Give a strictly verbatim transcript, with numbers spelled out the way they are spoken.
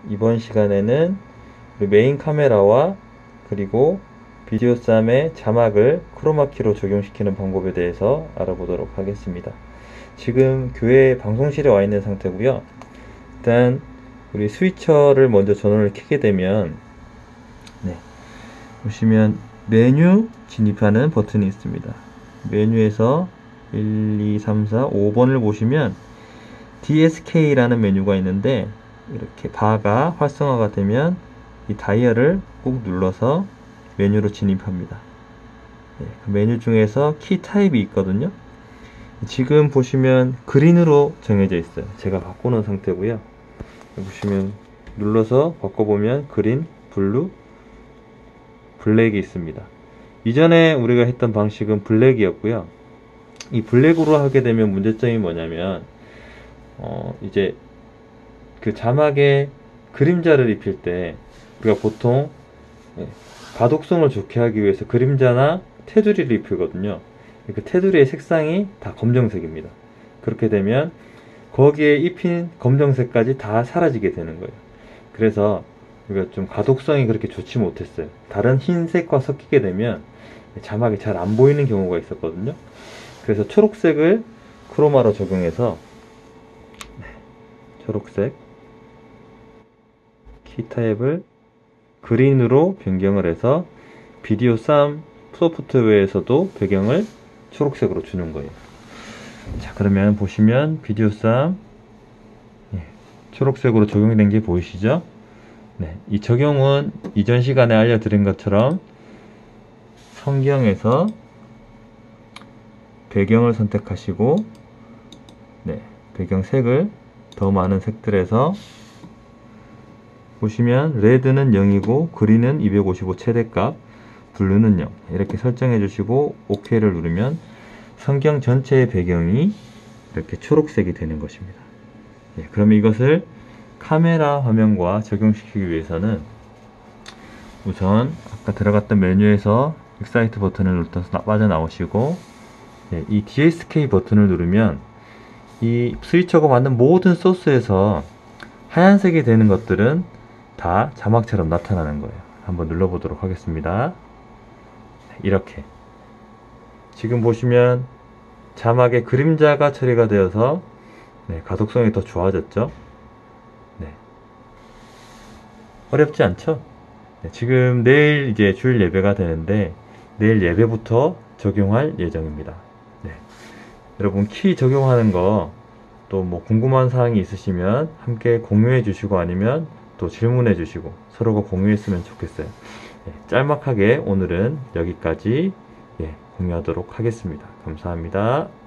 이번 시간에는 우리 메인 카메라와 그리고 비디오 쌈의 자막을 크로마키로 적용시키는 방법에 대해서 알아보도록 하겠습니다. 지금 교회 방송실에 와 있는 상태고요. 일단 우리 스위처를 먼저 전원을 켜게 되면 네, 보시면 메뉴 진입하는 버튼이 있습니다. 메뉴에서 일, 이, 삼, 사, 오 번을 보시면 디에스케이라는 메뉴가 있는데, 이렇게 바가 활성화가 되면 이 다이얼을 꾹 눌러서 메뉴로 진입합니다. 네, 그 메뉴 중에서 키 타입이 있거든요. 지금 보시면 그린으로 정해져 있어요. 제가 바꾸는 상태고요. 보시면 눌러서 바꿔보면 그린, 블루, 블랙이 있습니다. 이전에 우리가 했던 방식은 블랙이었고요. 이 블랙으로 하게 되면 문제점이 뭐냐면 어 이제 그 자막에 그림자를 입힐 때 우리가 보통 가독성을 좋게 하기 위해서 그림자나 테두리를 입히거든요. 그 테두리의 색상이 다 검정색입니다. 그렇게 되면 거기에 입힌 검정색까지 다 사라지게 되는 거예요. 그래서 우리가 좀 가독성이 그렇게 좋지 못했어요. 다른 흰색과 섞이게 되면 자막이 잘 안 보이는 경우가 있었거든요. 그래서 초록색을 크로마로 적용해서 초록색 키 타입을 그린으로 변경을 해서 비디오 쌈 소프트웨어에서도 배경을 초록색으로 주는 거예요. 자, 그러면 보시면 비디오 쌈 예, 초록색으로 적용된 게 보이시죠? 네, 이 적용은 이전 시간에 알려드린 것처럼 성경에서 배경을 선택하시고 네, 배경색을 더 많은 색들에서 보시면 레드는 영이고 그린은 이백오십오 최대값, 블루는 영 이렇게 설정해 주시고 오케이를 누르면 성경 전체의 배경이 이렇게 초록색이 되는 것입니다. 네, 그럼 이것을 카메라 화면과 적용시키기 위해서는 우선 아까 들어갔던 메뉴에서 익사이트 버튼을 눌러서 빠져나오시고 네, 이 디에스케이 버튼을 누르면 이 스위처가 만든 모든 소스에서 하얀색이 되는 것들은 다 자막처럼 나타나는 거예요. 한번 눌러보도록 하겠습니다. 이렇게 지금 보시면 자막에 그림자가 처리가 되어서 네, 가독성이 더 좋아졌죠. 네. 어렵지 않죠? 네, 지금 내일 이제 주일 예배가 되는데 내일 예배부터 적용할 예정입니다. 네. 여러분 키 적용하는 거 또 뭐 궁금한 사항이 있으시면 함께 공유해 주시고 아니면 또 질문해 주시고 서로가 공유했으면 좋겠어요. 네, 짤막하게 오늘은 여기까지 예, 공유하도록 하겠습니다. 감사합니다.